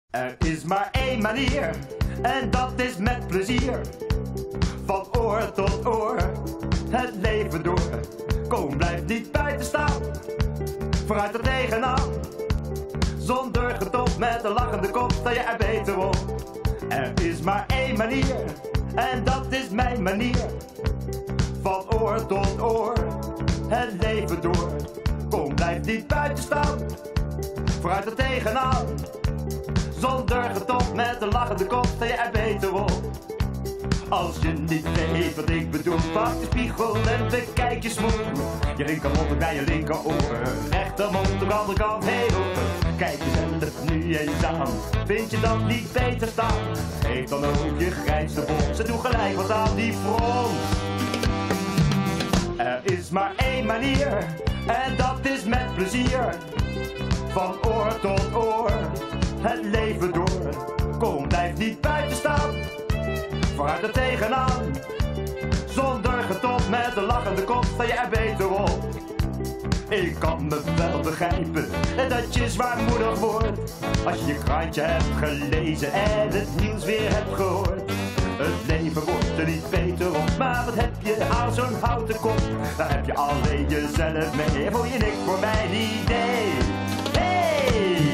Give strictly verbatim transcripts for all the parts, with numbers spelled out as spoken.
Er is maar één manier, en dat is met plezier. Van oor tot oor, het leven door. Kom, blijf niet buiten staan, vooruit er tegenaan. Zonder geduld met een lachende kop, sta je er beter op. Er is maar één manier, en dat is mijn manier. Van oor tot oor, het leven door. Kom, blijf niet buiten staan, vooruit er tegenaan. Zonder geduld met een lachende kop, sta je er beter op. Als je niet weet wat ik bedoel, pak de spiegel en bekijk je smoel. Je linkermond bij je linkeroor, rechtermond de andere kant heel open. Kijk jezelf nu eens aan, vind je dat niet beter staan? Geef dan ook je grijnste bons en doe gelijk wat aan die frons. Er is maar één manier, en dat is met plezier. Van oor tot oor, het leven door. Kom, blijf niet buiten staan, vooruit er tegenaan. Zonder geduld met een lachende kop, sta je er beter op. Ik kan me wel begrijpen dat je zwaarmoedig wordt als je je krantje hebt gelezen en het nieuws weer hebt gehoord. Het leven wordt er niet beter op, maar wat heb je aan zo'n houten kop? Daar heb je alleen jezelf mee, voel je niks voor mijn idee. Hey!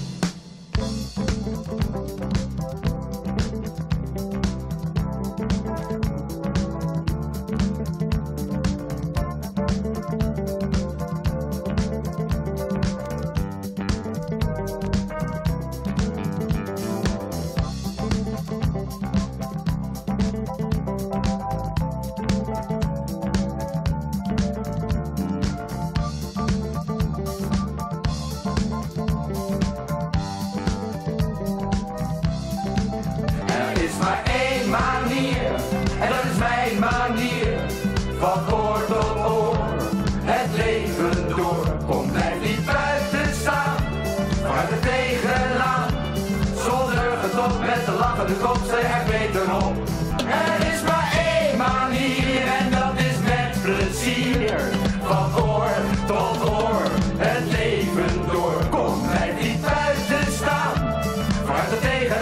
Er is maar één manier, en dat is mijn manier. Van oor tot oor, het leven door. Kom, blijf niet buiten staan, vooruit er tegenaan. Zonder geduld met de lachende kop, sta je er beter op. Er is maar één manier, en dat is met plezier. Van oor tot oor, het leven door. Kom, blijf niet buiten staan, vooruit er tegenaan.